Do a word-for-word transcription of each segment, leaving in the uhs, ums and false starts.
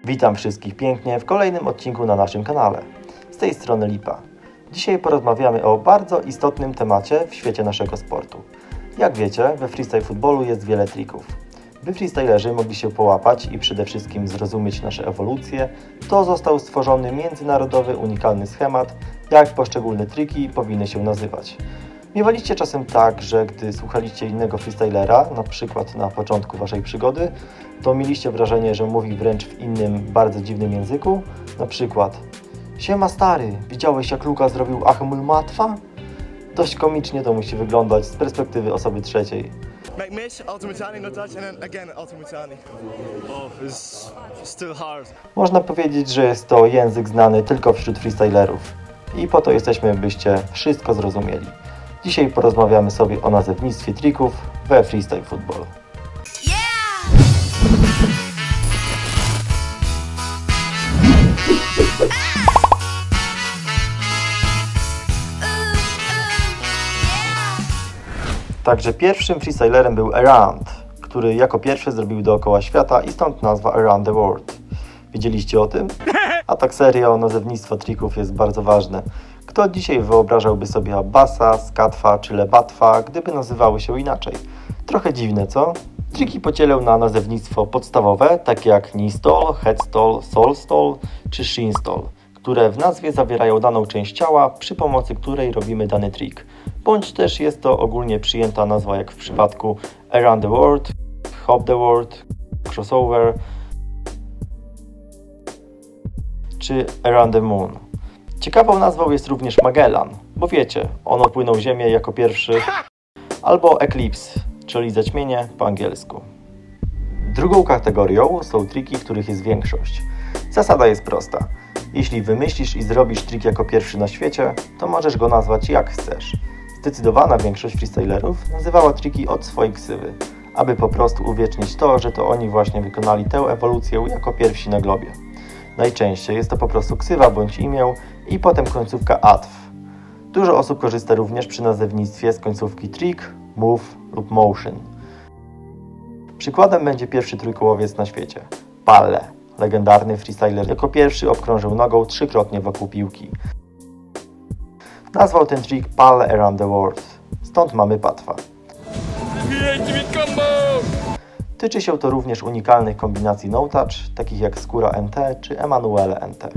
Witam wszystkich pięknie w kolejnym odcinku na naszym kanale. Z tej strony Lipa. Dzisiaj porozmawiamy o bardzo istotnym temacie w świecie naszego sportu. Jak wiecie, we freestyle futbolu jest wiele trików. By freestylerzy mogli się połapać i przede wszystkim zrozumieć nasze ewolucje, to został stworzony międzynarodowy, unikalny schemat, jak poszczególne triki powinny się nazywać. Miewaliście czasem tak, że gdy słuchaliście innego freestylera, na przykład na początku waszej przygody, to mieliście wrażenie, że mówi wręcz w innym, bardzo dziwnym języku? Na przykład: siema stary, widziałeś jak Luka zrobił Achmul Matwa? Dość komicznie to musi wyglądać z perspektywy osoby trzeciej. Można powiedzieć, że jest to język znany tylko wśród freestylerów. I po to jesteśmy, byście wszystko zrozumieli. Dzisiaj porozmawiamy sobie o nazewnictwie trików we freestyle football. Także pierwszym freestylerem był Around, który jako pierwszy zrobił dookoła świata i stąd nazwa Around the World. Wiedzieliście o tym? A tak serio, nazewnictwo trików jest bardzo ważne. Kto dzisiaj wyobrażałby sobie Abbasa, Skatwa czy Lebatwa, gdyby nazywały się inaczej? Trochę dziwne, co? Triki podzielę na nazewnictwo podstawowe, takie jak knee stall, head stall, sole stall czy shin stall, które w nazwie zawierają daną część ciała, przy pomocy której robimy dany trik. Bądź też jest to ogólnie przyjęta nazwa, jak w przypadku Around the World, Hop the World, Crossover czy Around the Moon. Ciekawą nazwą jest również Magellan, bo wiecie, on opłynął Ziemię jako pierwszy, albo Eclipse, czyli zaćmienie po angielsku. Drugą kategorią są triki, których jest większość. Zasada jest prosta. Jeśli wymyślisz i zrobisz trik jako pierwszy na świecie, to możesz go nazwać jak chcesz. Zdecydowana większość freestylerów nazywała triki od swojej ksywy, aby po prostu uwiecznić to, że to oni właśnie wykonali tę ewolucję jako pierwsi na globie. Najczęściej jest to po prostu ksywa bądź imię i potem końcówka atw. Dużo osób korzysta również przy nazewnictwie z końcówki trick, move lub motion. Przykładem będzie pierwszy trójkołowiec na świecie, Palle. Legendarny freestyler jako pierwszy obkrążył nogą trzykrotnie wokół piłki. Nazwał ten trik Palle Around the World, stąd mamy patwa. Tyczy się to również unikalnych kombinacji no-touch, takich jak Skóra N T czy Emanuele N T.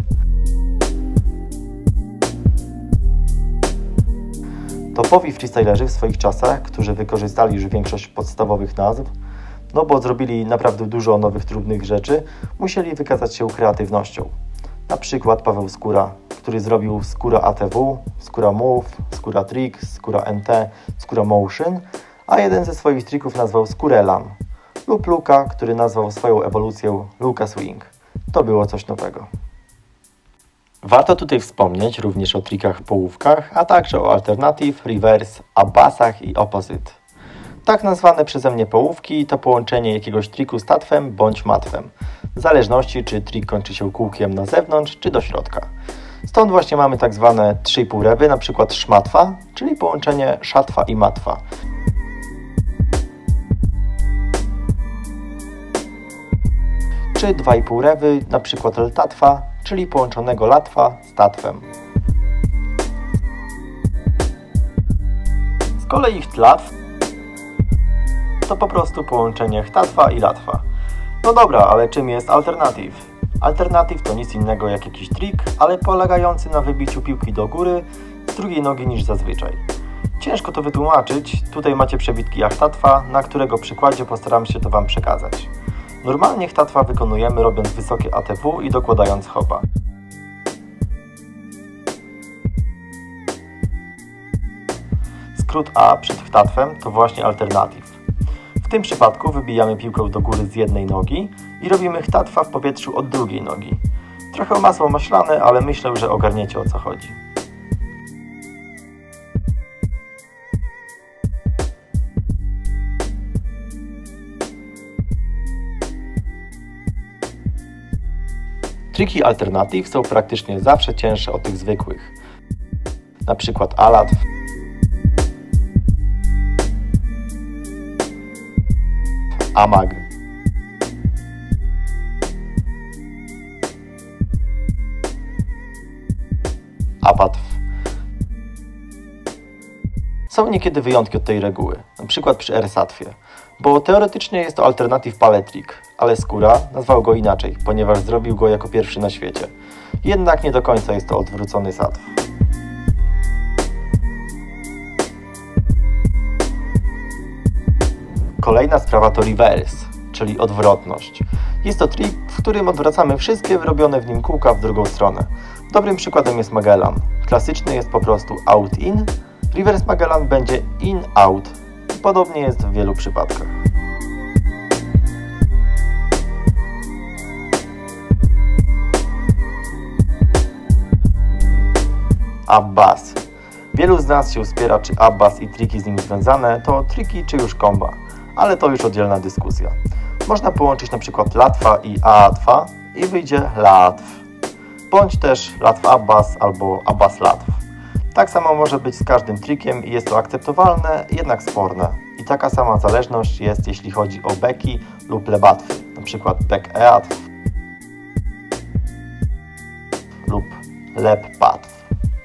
Topowi freestylerzy w swoich czasach, którzy wykorzystali już większość podstawowych nazw, no bo zrobili naprawdę dużo nowych, trudnych rzeczy, musieli wykazać się kreatywnością. Na przykład Paweł Skóra, który zrobił Skóra A T W, Skóra Move, Skóra Trick, Skóra N T, Skóra Motion, a jeden ze swoich trików nazwał Skórelan. Lub Luka, który nazwał swoją ewolucję Luka Swing. To było coś nowego. Warto tutaj wspomnieć również o trikach połówkach, a także o alternative, reverse, abbasach i opposite. Tak nazwane przeze mnie połówki to połączenie jakiegoś triku z tatwem bądź matwem, w zależności czy trik kończy się kółkiem na zewnątrz czy do środka. Stąd właśnie mamy tak zwane trzy i pół rewy, na przykład szmatwa, czyli połączenie szatwa i matwa. Czy dwa i pół rewy, na przykład ltatwa, czyli połączonego latwa z tatwem. Z kolei chtlatw to po prostu połączenie chtatwa i latwa. No dobra, ale czym jest alternative? Alternative to nic innego jak jakiś trik, ale polegający na wybiciu piłki do góry z drugiej nogi niż zazwyczaj. Ciężko to wytłumaczyć, tutaj macie przebitki achtatwa, na którego przykładzie postaram się to Wam przekazać. Normalnie chtatwa wykonujemy robiąc wysokie A T W i dokładając hopa. Skrót A przed chtatwem to właśnie alternative. W tym przypadku wybijamy piłkę do góry z jednej nogi i robimy chtatwa w powietrzu od drugiej nogi. Trochę masło maślane, ale myślę, że ogarniecie, o co chodzi. Triki alternative są praktycznie zawsze cięższe od tych zwykłych. Na przykład alatw, amag, apatw. Są niekiedy wyjątki od tej reguły, np. przy ersatwie, bo teoretycznie jest to alternative palette trick, ale Skóra nazwał go inaczej, ponieważ zrobił go jako pierwszy na świecie. Jednak nie do końca jest to odwrócony satw. Kolejna sprawa to reverse, czyli odwrotność. Jest to trik, w którym odwracamy wszystkie wyrobione w nim kółka w drugą stronę. Dobrym przykładem jest Magellan. Klasyczny jest po prostu out-in, reverse Magellan będzie in-out. Podobnie jest w wielu przypadkach. Abbas. Wielu z nas się uspiera, czy Abbas i triki z nim związane to triki czy już komba, ale to już oddzielna dyskusja. Można połączyć na przykład Latwa i Aatwa i wyjdzie Latw, bądź też Latw Abbas albo Abbas Latw. Tak samo może być z każdym trikiem i jest to akceptowalne, jednak sporne. I taka sama zależność jest, jeśli chodzi o beki lub lebatwy, na przykład bek Eatw lub lep patw.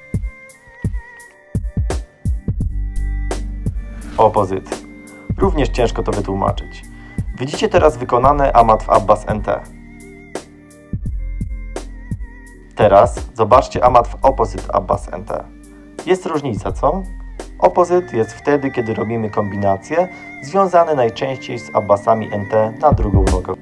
Opozyt. Również ciężko to wytłumaczyć. Widzicie teraz wykonane Amatw Abbas N T. Teraz zobaczcie Amatw Opposite Abbas N T. Jest różnica, co? Opozyt jest wtedy, kiedy robimy kombinacje związane najczęściej z Abbasami N T na drugą nogę.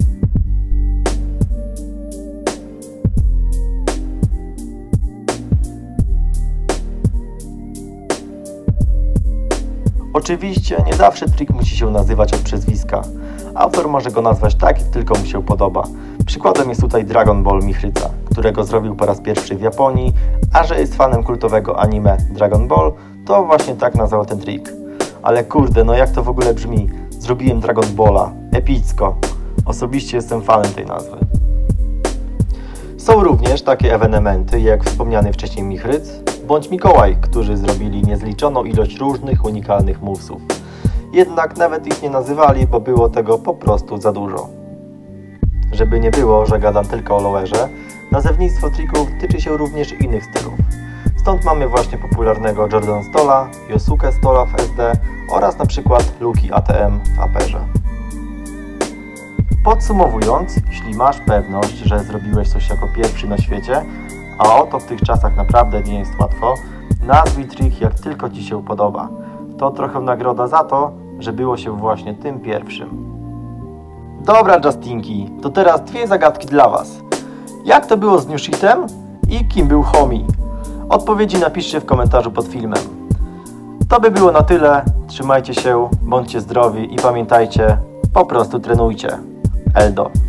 Oczywiście nie zawsze trik musi się nazywać od przezwiska. Autor może go nazwać tak, jak tylko mu się podoba. Przykładem jest tutaj Dragon Ball Mihryca, którego zrobił po raz pierwszy w Japonii, a że jest fanem kultowego anime Dragon Ball, to właśnie tak nazwał ten trik. Ale kurde, no jak to w ogóle brzmi? Zrobiłem Dragon Balla. Epicko. Osobiście jestem fanem tej nazwy. Są również takie ewenementy, jak wspomniany wcześniej Mihryc, bądź Mikołaj, którzy zrobili niezliczoną ilość różnych unikalnych movesów. Jednak nawet ich nie nazywali, bo było tego po prostu za dużo. Żeby nie było, że gadam tylko o lowerze, nazewnictwo trików tyczy się również innych stylów. Stąd mamy właśnie popularnego Jordan Stola, Yosuke Stola w S D oraz na przykład Luki A T M w Aperze. Podsumowując, jeśli masz pewność, że zrobiłeś coś jako pierwszy na świecie, a oto w tych czasach naprawdę nie jest łatwo, nazwij trik jak tylko Ci się podoba. To trochę nagroda za to, że było się właśnie tym pierwszym. Dobra Justinki, to teraz dwie zagadki dla Was. Jak to było z New Shitem i kim był Homie? Odpowiedzi napiszcie w komentarzu pod filmem. To by było na tyle. Trzymajcie się, bądźcie zdrowi i pamiętajcie, po prostu trenujcie. Eldo.